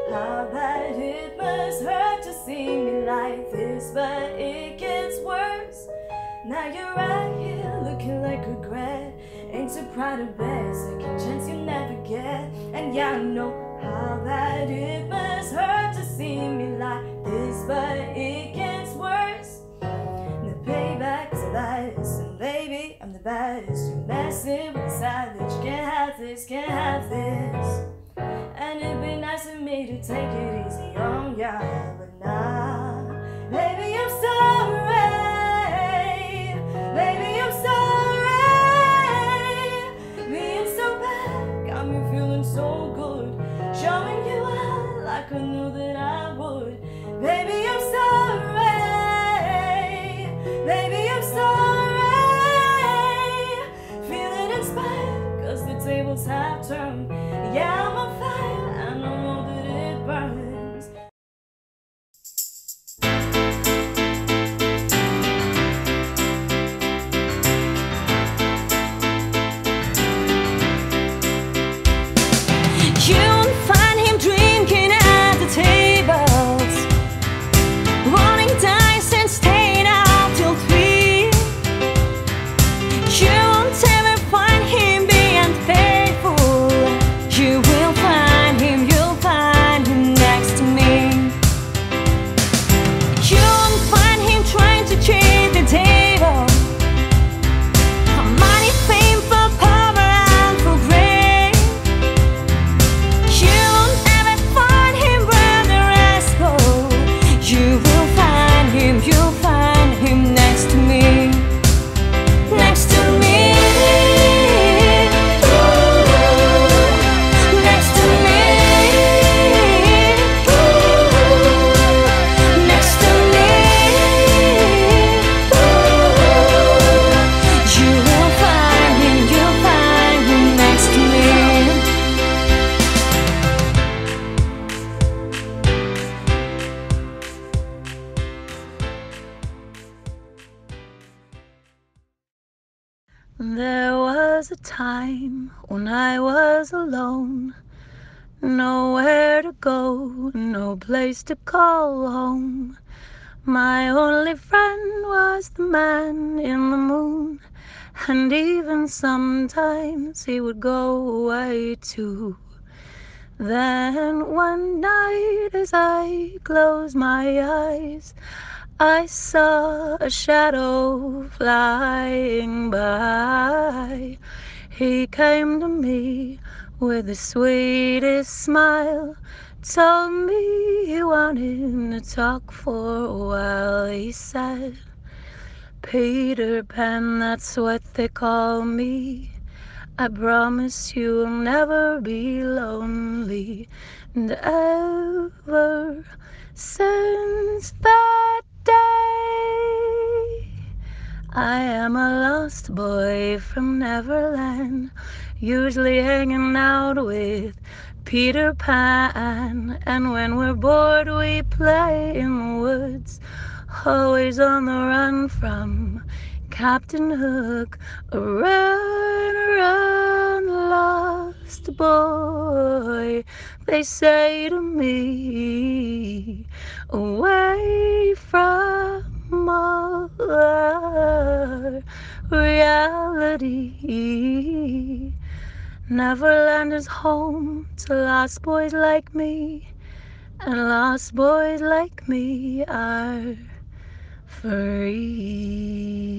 how bad it must hurt to see me like this, but it gets worse. Now you're right here looking like regret. Ain't too proud of bed, second chance you never get. And yeah, I know how bad it must hurt to see me like this, but it gets worse. And the payback's the baddest, and baby, I'm the baddest. You're messing with a savage, can't have this, can't have this. And it'd be nice of me to take it easy on ya, but nah, baby, I'm sorry. Baby, I'm sorry. Being so bad got me feeling so good, showing you out like I knew that I would. Baby, I'm sorry. Baby, I'm sorry. Feeling inspired cause the tables have turned. Yeah, I'm on fire and I know that it burns. You won't find him drinking at the tables, rolling dice and staying out till 3. You won't ever find him being unfaithful. You will find him, you'll find him next to me. You won't find him trying to change the table, for money, fame, for power and for grace. You won't ever find him where the rest go. You will find him, you'll find him next to me. Next to me. Next to me. Next to me. You will find him, you'll find him next to me. There was a time when I was alone, nowhere to go, no place to call home. My only friend was the man in the moon, and even sometimes he would go away too. Then one night as I closed my eyes, I saw a shadow flying by. He came to me with the sweetest smile, told me he wanted to talk for a while. He said, Peter Pan, that's what they call me. I promise you'll never be lonely. And ever since that day, I am a lost boy from Neverland, usually hanging out with Peter Pan. And when we're bored we play in the woods, always on the run from Captain Hook. Run, run, lost boy, they say to me, away from all our reality. Neverland is home to lost boys like me, and lost boys like me are free.